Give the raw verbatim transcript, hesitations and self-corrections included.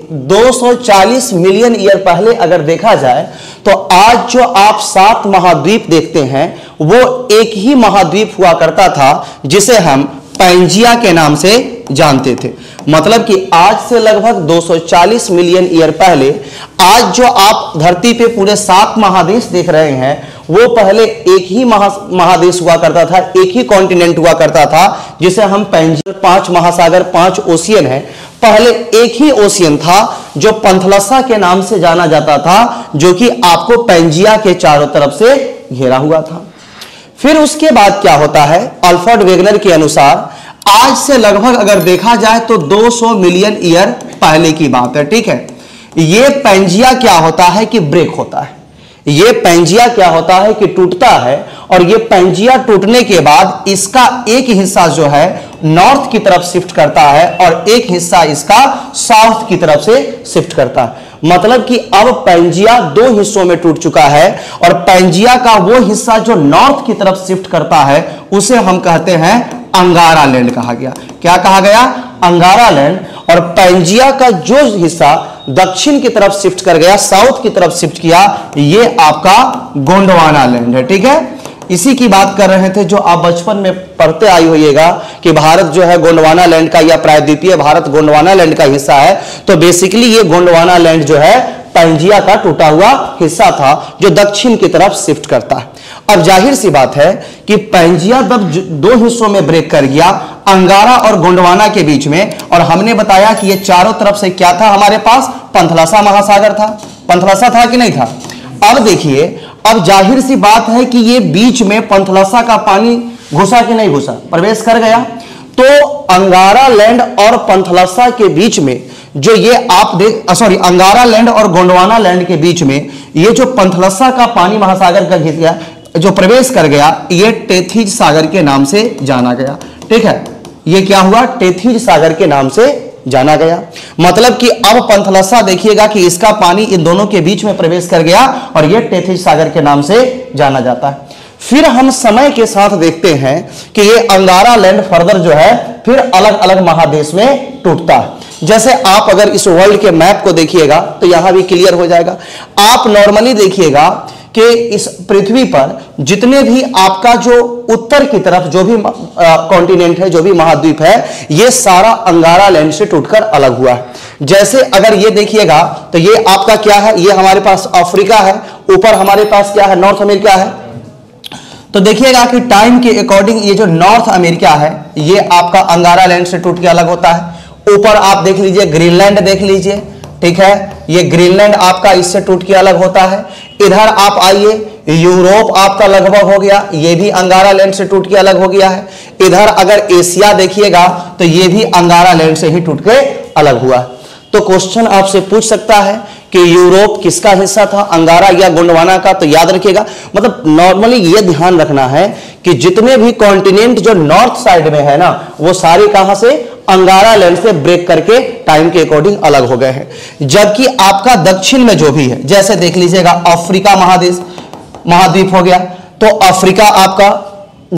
दो सौ चालीस मिलियन ईयर पहले अगर देखा जाए तो आज जो आप सात महाद्वीप देखते हैं वो एक ही महाद्वीप हुआ करता था जिसे हम पैंजिया के नाम से जानते थे। मतलब कि आज से लगभग दो सौ चालीस मिलियन ईयर पहले आज जो आप धरती पे पूरे सात महादेश देख रहे हैं वो पहले एक ही महा महादेश हुआ करता था, एक ही कॉन्टिनेंट हुआ करता था जिसे हम पैंजिया, पांच महासागर, पांच ओशियन है। पहले एक ही ओशियन था जो पंथलसा के नाम से जाना जाता था, जो कि आपको पैंजिया के चारों तरफ से घेरा हुआ था। फिर उसके बाद क्या होता है, अल्फ्रेड वेगनर के अनुसार आज से लगभग अगर देखा जाए तो दो सौ मिलियन ईयर पहले की बात है, ठीक है। ये पैंजिया क्या होता है कि ब्रेक होता है, ये पैंजिया क्या होता है कि टूटता है, और ये पैंजिया टूटने के बाद इसका एक हिस्सा जो है नॉर्थ की तरफ शिफ्ट करता है और एक हिस्सा इसका साउथ की तरफ से शिफ्ट करता है। मतलब कि अब पैंजिया दो हिस्सों में टूट चुका है और पैंजिया का वो हिस्सा जो नॉर्थ की तरफ शिफ्ट करता है उसे हम कहते हैं अंगारा लैंड कहा गया। क्या कहा गया? अंगारा लैंड। और पैंजिया का जो हिस्सा दक्षिण की तरफ शिफ्ट कर गया, साउथ की तरफ शिफ्ट किया, ये आपका गोंडवाना लैंड है, ठीक है। इसी की बात कर रहे थे जो आप बचपन में पढ़ते आई होइएगा कि भारत जो है गोंडवाना लैंड का या प्रायद्वीपीय भारत गोंडवाना लैंड का हिस्सा है। तो बेसिकली ये गोंडवाना लैंड जो है पैंजिया का टूटा हुआ हिस्सा था जो दक्षिण की तरफ शिफ्ट करता है। अब जाहिर सी बात है कि पैंजिया जब दो हिस्सों में ब्रेक कर गया, अंगारा और गोंडवाना के बीच में, और हमने बताया कि ये चारों तरफ से क्या था हमारे पास, पंथलसा महासागर था। पंथलसा था कि नहीं था? अब देखिए, अब जाहिर सी बात है कि ये बीच में पंथलसा का पानी घुसा कि नहीं घुसा, प्रवेश कर गया। तो अंगारा लैंड और पंथलसा के बीच में जो ये आप देख सॉरी अंगारा लैंड और गोंडवाना लैंड के बीच में ये जो पंथलसा का पानी महासागर का घिस गया, जो प्रवेश कर गया, ये टेथिज सागर के नाम से जाना गया, ठीक है। ये क्या हुआ? टेथिज सागर के नाम से जाना गया। मतलब कि अब पंथलसा देखिएगा कि इसका पानी इन दोनों के बीच में प्रवेश कर गया और यह टेथिज सागर के नाम से जाना जाता है। फिर हम समय के साथ देखते हैं कि ये अंगारा लैंड फर्दर जो है फिर अलग अलग महादेश में टूटता है। जैसे आप अगर इस वर्ल्ड के मैप को देखिएगा तो यहां भी क्लियर हो जाएगा। आप नॉर्मली देखिएगा कि इस पृथ्वी पर जितने भी आपका जो उत्तर की तरफ जो भी कॉन्टिनेंट है, जो भी महाद्वीप है, ये सारा अंगारा लैंड से टूटकर अलग हुआ है। जैसे अगर ये देखिएगा तो ये आपका क्या है, ये हमारे पास अफ्रीका है, ऊपर हमारे पास क्या है, नॉर्थ अमेरिका है। तो देखिएगा कि टाइम के अकॉर्डिंग ये जो नॉर्थ अमेरिका है ये आपका अंगारा लैंड से टूट के अलग होता है। ऊपर आप देख लीजिए ग्रीनलैंड देख लीजिए, ठीक है, ये ग्रीनलैंड आपका इससे टूट के अलग होता है। इधर आप आइए, यूरोप आपका लगभग हो गया, ये भी अंगारा लैंड से टूट के अलग हो गया है। इधर अगर एशिया देखिएगा तो ये भी अंगारा लैंड से ही टूट के अलग हुआ है। तो क्वेश्चन आपसे पूछ सकता है कि यूरोप किसका हिस्सा था, अंगारा या गोंडवाना का? तो याद रखिएगा, मतलब नॉर्मली ये ध्यान रखना है कि जितने भी कॉन्टिनेंट जो नॉर्थ साइड में है ना, वो सारे कहां से, अंगारा लैंड से ब्रेक करके टाइम के अकॉर्डिंग अलग हो गए हैं। जबकि आपका दक्षिण में जो भी है, जैसे देख लीजिएगा अफ्रीका महादेश महाद्वीप हो गया, तो अफ्रीका आपका